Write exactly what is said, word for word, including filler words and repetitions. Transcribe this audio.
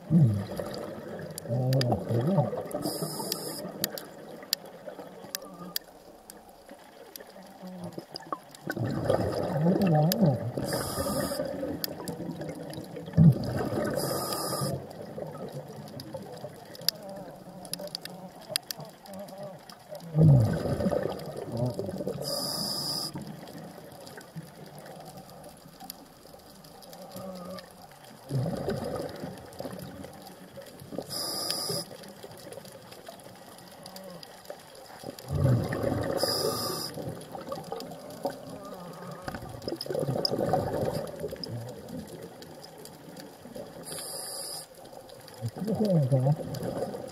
うん。おー、すごい。本当だね。うん。そうだね。